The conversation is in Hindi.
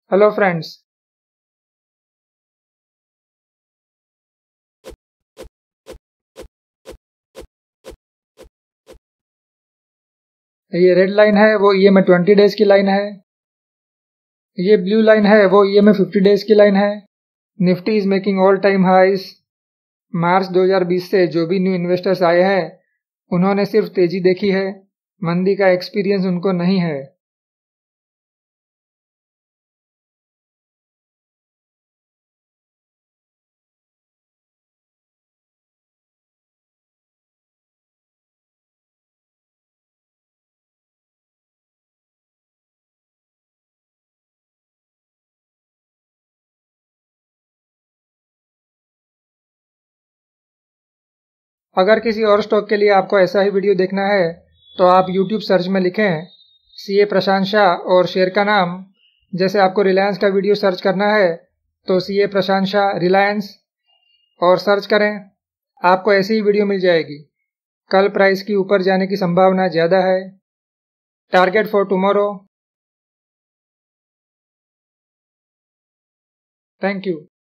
Hello friends. ये रेड लाइन है वो ईएमए 20 डेज की लाइन है। ये ब्लू लाइन है वो ईएमए 50 डेज की लाइन है। Nifty is making all time highs. March 2020 से जो भी न्यू इन्वेस्टर्स आए हैं उन्होंने सिर्फ तेजी देखी है, मंदी का एक्सपीरियंस उनको नहीं है। अगर किसी और स्टॉक के लिए आपको ऐसा ही वीडियो देखना है तो आप यूट्यूब सर्च में लिखें सीए प्रशांत शाह और शेयर का नाम। जैसे आपको रिलायंस का वीडियो सर्च करना है तो सीए प्रशांत शाह रिलायंस और सर्च करें, आपको ऐसी ही वीडियो मिल जाएगी। कल प्राइस की ऊपर जाने की संभावना ज़्यादा है। Target for tomorrow. Thank you.